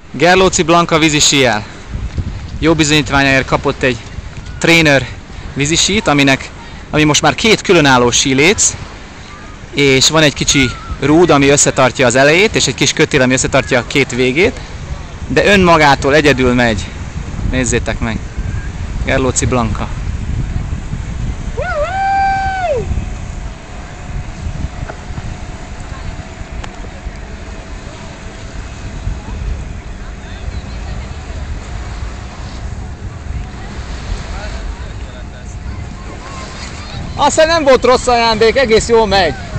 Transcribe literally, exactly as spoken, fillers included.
Gerlóci Blanka vízisíjel. Jó bizonyítványáért kapott egy trainer vízisít, aminek, ami most már két különálló síléc, és van egy kicsi rúd, ami összetartja az elejét, és egy kis kötél, ami összetartja a két végét, de önmagától egyedül megy. Nézzétek meg! Gerlóci Blanka. Aztán nem volt rossz ajándék, egész jól megy.